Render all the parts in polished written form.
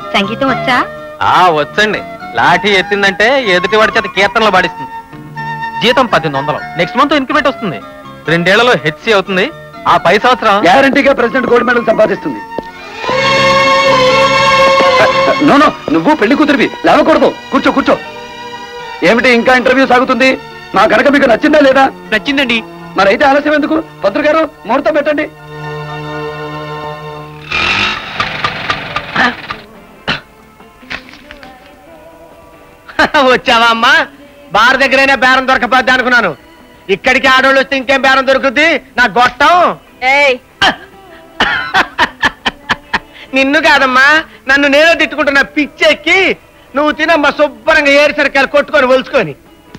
సంగీతం వచ్చా? వచ్చండి. లాఠీ ఎత్తిందంటే ఎదుటి వాడి చేత కీర్తనలు పాడిస్తుంది. జీతం 1800. నెక్స్ట్ మంత్ ఇంక్రిమెంట్ వస్తుంది. 2 ఏళ్లలో హెచ్సి అవుతుంది. ఆ పై సంవత్సరం గ్యారంటీగా ప్రెసిడెంట్ గోల్డ్ మెడల్ సంపాదిస్తుంది. నువ్వు పెళ్లి కూతురివి, లేవకూడదు. కూర్చో కూర్చో. ఏమిటి ఇంకా ఇంటర్వ్యూ సాగుతుంది? నా కనుక మీకు నచ్చిందా లేదా? నచ్చిందండి. మరైతే ఆలస్యం ఎందుకు? పంతులు గారు ముహూర్తం పెట్టండి. వచ్చావా అమ్మా? బార్ దగ్గరైనా బేరం దొరకపోద్ది అనుకున్నాను. ఇక్కడికి ఆడోళ్ళు వస్తే ఇంకేం బేరం దొరుకుద్ది? నా గొట్టం. నిన్ను కాదమ్మా, నన్ను నేనే తిట్టుకుంటున్నా. పిచ్చెక్కి నువ్వు తినమ్మా శుభ్రంగా ఏరిసరికాయలు కొట్టుకొని ఒలుచుకొని.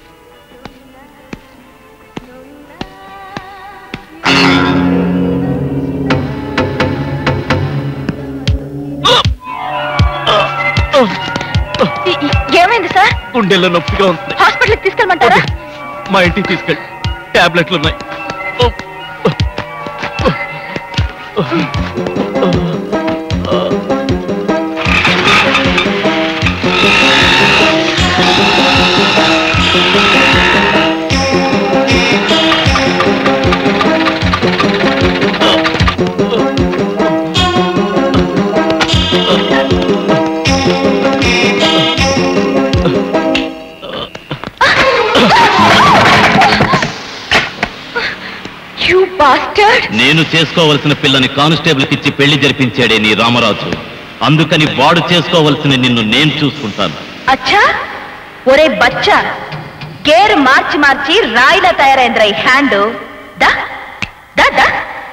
ఏమైంది సార్? గుండెల్లో నొప్పిగా ఉంది. హాస్పిటల్కి తీసుకెళ్ళమంటారా? మా ఇంటికి తీసుకెళ్ళి టాబ్లెట్లు ఉన్నాయి. నేను చేసుకోవలసిన పిల్లని కానిస్టేబుల్ కిచ్చి పెళ్లి జరిపించాడే నీ రామరాజు. అందుకని వాడు చేసుకోవలసిన నిన్ను నేను చూసుకుంటాను. అచ్చా, ఒరే బచ్చా, గేరు మార్చి మార్చి రాయిలా తయారైందిరా ఈ హ్యాండ్. దా దా దా.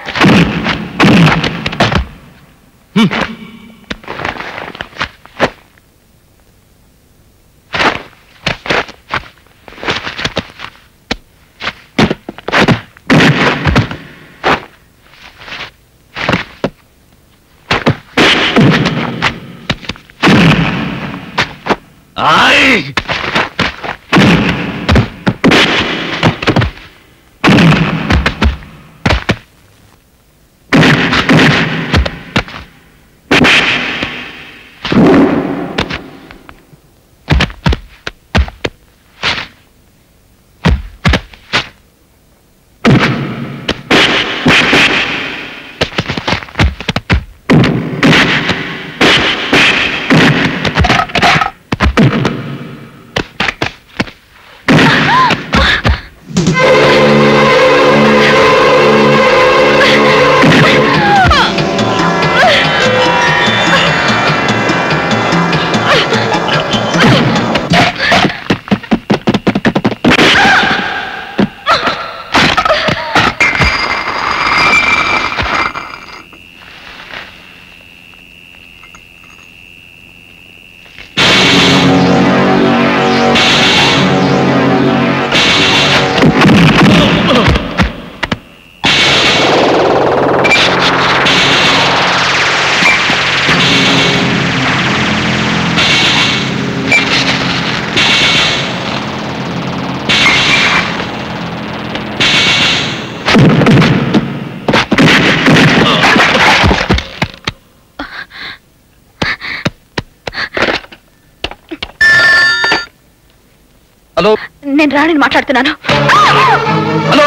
హలో, నేను రాణిని మాట్లాడుతున్నాను. హలో,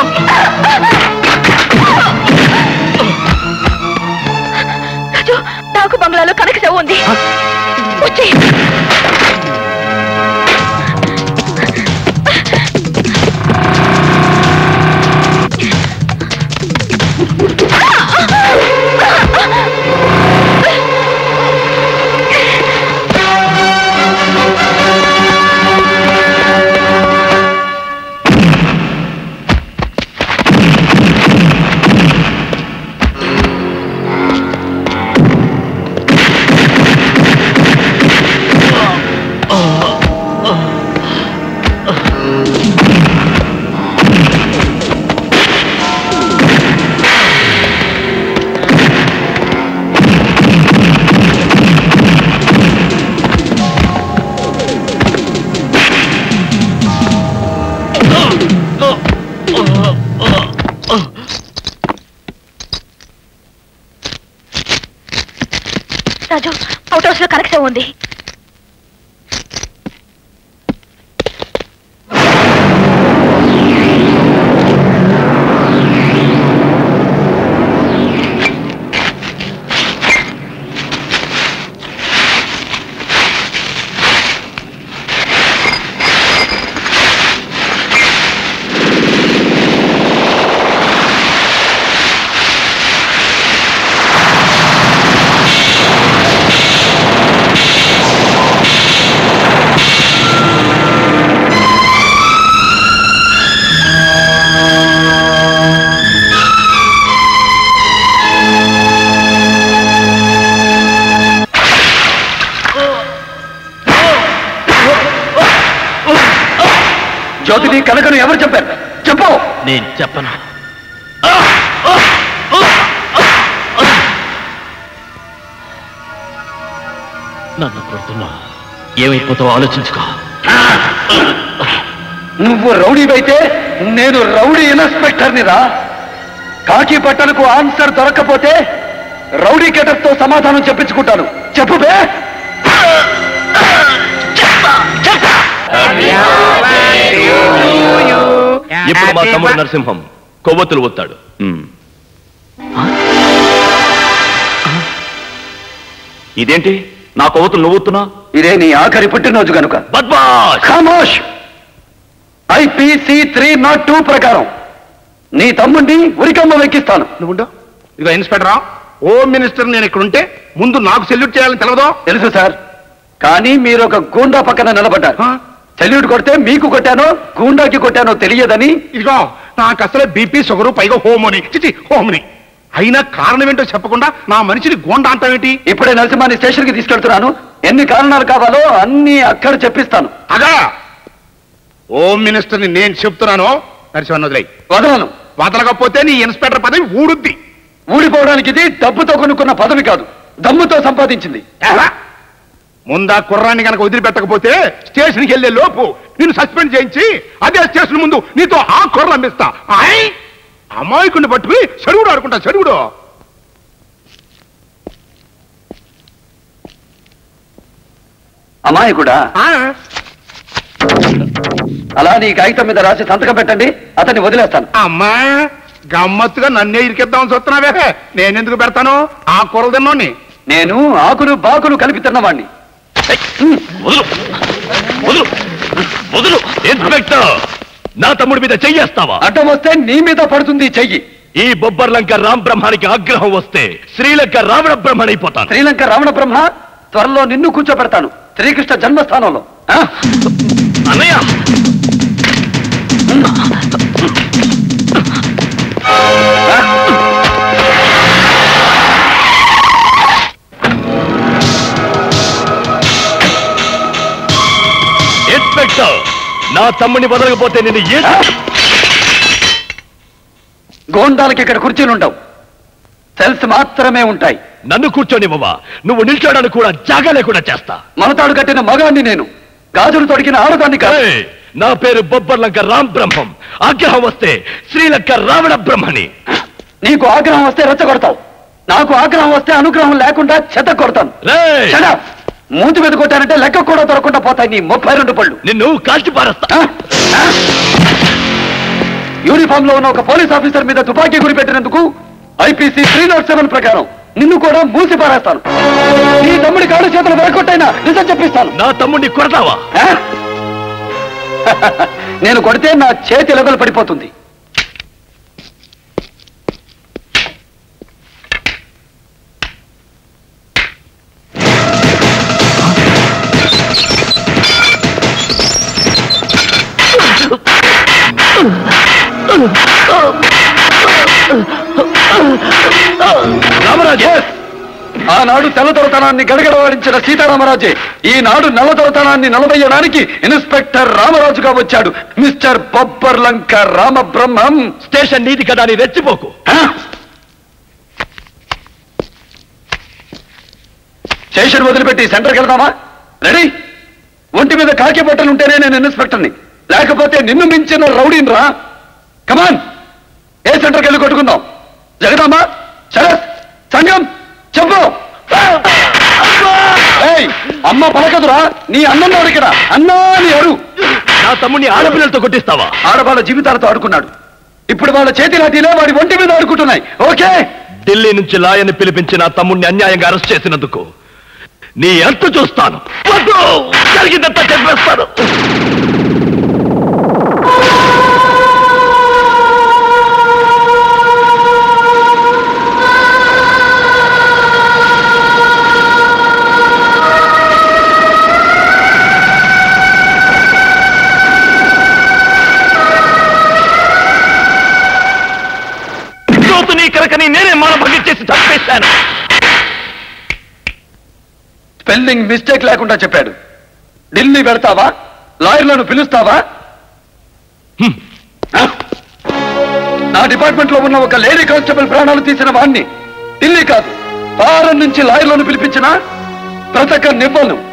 రాజు, నాకు బంగ్లాలో కనక సేవ ఉంది. వచ్చి రాజు, అవుట్ హౌస్ లో కనెక్ట్ ఉంది. జ్యోతిని కనకను ఎవరు చెప్పారు? చెప్పు. నేను చెప్పను. నన్ను కొడుతున్నా ఏమైపోతావో ఆలోచించుకో. నువ్వు రౌడీవైతే నేను రౌడీ ఇన్స్పెక్టర్ని రా. కాకి బట్టలకు ఆన్సర్ దొరక్కపోతే రౌడీ గెటప్ తో సమాధానం చెప్పించుకుంటాను. చెప్పు బే. ఇప్పుడు మా తమ్ముడు నరసింహం కొవ్వొత్తులు ఒత్తాడు. ఇదేంటి నా కొవ్వొత్తులు నువ్వు ఒత్తున్నా? ఇదే నీ ఆఖరి పుట్టినరోజు కనుక. ఖామోష్. ఐపీసీ 302 ప్రకారం నీ తమ్ముడిని ఉరికమ్మ వెక్కిస్తాను. నువ్వు ఇదిగో ఇన్స్పెక్టరా, హోమ్ మినిస్టర్ నేను ఇక్కడ ఉంటే ముందు నాకు సెల్యూట్ చేయాలని తెలవదో? తెలుసు సార్, కానీ మీరు ఒక గూండా పక్కన నిలబడ్డారు. సెల్యూట్ కొడితే మీకు కొట్టానో గూండాకి కొట్టానో తెలియదని. ఇదిగో నాకు అసలే బీపీ షుగరు, పైగా హోమోని హోమ్ని. అయినా కారణం ఏంటో చెప్పకుండా నా మనిషిని గోండా అంటావేంటి? ఇప్పుడే నరసింహాన్ని స్టేషన్ కి తీసుకెళ్తున్నాను. ఎన్ని కారణాలు కావాలో అన్ని అక్కడ చెప్పిస్తాను. అగా హోమ్ మినిస్టర్ని నేను చెప్తున్నాను. నరసింహాన్ని వదిలేయి. వదలను. వదలకపోతే నీ ఇన్స్పెక్టర్ పదవి ఊడుద్ది. ఊడిపోవడానికి ఇది డబ్బుతో కొనుక్కున్న పదవి కాదు, దమ్ముతో సంపాదించింది. ముందా కుర్రాన్ని కనుక వదిలిపెట్టకపోతే స్టేషన్కి వెళ్లే లోపు నిన్ను సస్పెండ్ చేయించి అదే స్టేషన్ ముందు నీతో ఆ కుర్ర అమ్మిస్తా. అమాయకుడిని పట్టుకుని చెడుగుడు ఆడుకుంటా. చెడుగుడు అమాయకుడా? అలా నీ కాగితం మీద రాసి సంతకం పెట్టండి, అతన్ని వదిలేస్తాను. అమ్మా గమ్మత్తుగా నన్నే ఇరికిద్దామని చూస్తున్నావే. నేనెందుకు పెడతాను? ఆ కూరలు తిన్నోని. నేను ఆకులు బాకులు కలిపి తిన్నవాణ్ణి. నా తమ్ముడి మీద చెయ్యేస్తావా? అడ్డం వస్తే నీ మీద పడుతుంది చెయ్యి. ఈ బొబ్బర్లంక రామ్ బ్రహ్మానికి ఆగ్రహం వస్తే శ్రీలంక రావణ బ్రహ్మణైపోతాను. శ్రీలంక రావణ బ్రహ్మ త్వరలో నిన్ను కూర్చోబెడతాను శ్రీకృష్ణ జన్మస్థానంలో. అన్నయ్య ఇన్స్పెక్టర్, నా తమ్ముడిని వదలకపోతే నేను గోండాలకి ఇక్కడ కుర్చీలు ఉండవు, సెల్స్ మాత్రమే ఉంటాయి. నన్ను కూర్చోనివ్వవా? నువ్వు నిల్చోడానికి కూడా జాగా లేకుండా చేస్తా. మనతాడు కట్టిన మగాన్ని నేను, గాజులు తొడిగిన ఆడదాన్ని కాదు. నా పేరు బొబ్బర్లంక రామ్ బ్రహ్మం. ఆగ్రహం వస్తే శ్రీలంక రావణ బ్రహ్మని. నీకు ఆగ్రహం వస్తే రెచ్చగొడతావు, నాకు ఆగ్రహం వస్తే అనుగ్రహం లేకుండా చెత్త కొడతాను. మూతి మీద కొట్టానంటే లెక్క కూడా దొరకకుండా పోతాయి నీ 32 పళ్ళు. నిన్ను కాల్చి పారేస్తా. యూనిఫామ్ లో ఉన్న ఒక పోలీస్ ఆఫీసర్ మీద తుపాకీ గురి పెట్టినందుకు ఐపీసీ 307 ప్రకారం నిన్ను కూడా మూసి పారేస్తాను. నీ తమ్ముడి కాళ్ళు చేతులు వెరకొట్టైనా నిజం చెప్పిస్తాను. నా తమ్ముడిని కొడతావా? నేను కొడితే నా చేతి లెవెల్ పడిపోతుంది. రామరాజే, ఆనాడు తెల్లదొరతనాన్ని గడగడవాడించిన సీతారామరాజే ఈనాడు నల్లదొరతనాన్ని నిలబెయ్యడానికి ఇన్స్పెక్టర్ రామరాజుగా వచ్చాడు. మిస్టర్ బొబ్బర్లంక రామబ్రహ్మం. స్టేషన్ నీది కదా అని రెచ్చిపోకు. స్టేషన్ వదిలిపెట్టి సెంటర్కి వెళ్దామా? రెడీ? ఒంటి మీద కాకి బట్టలు ఉంటేనే నేను ఇన్స్పెక్టర్ని, లేకపోతే నిన్ను మించిన రౌడీని రా. కమాన్, ఏ సెంటర్కి వెళ్ళి కొట్టుకుందాం? జగదాంబ, శరత్, సంగం, చెప్పు. అమ్మ పలకదురా, నీ అన్నం ఇక్కడ అన్నా అని అరు. నా తమ్ముడిని ఆడపిల్లలతో కొట్టిస్తావా? ఆడవాళ్ళ జీవితాలతో ఆడుకున్నాడు, ఇప్పుడు వాళ్ళ చేతి లాఠీలే వాడి ఒంటి మీద ఆడుకుంటున్నాయి. ఓకే, ఢిల్లీ నుంచి లాయర్ని పిలిపించి నా తమ్ముడిని అన్యాయంగా అరెస్ట్ చేసినందుకు నీ అంతు చూస్తాను. జరిగిందంతా చెప్పేస్తాను. నేనే మానభంగం చేసి చంపేశాను. స్పెల్లింగ్ మిస్టేక్ లేకుండా చెప్పాడు. ఢిల్లీ వెళ్తావా? లాయర్లను పిలుస్తావా? నా డిపార్ట్మెంట్ లో ఉన్న ఒక లేడీ కానిస్టేబుల్ ప్రాణాలు తీసిన వాణ్ణి ఢిల్లీ కాదు, ఫారెన్ నుంచి లాయర్లను పిలిపించినా బ్రతకనివ్వను.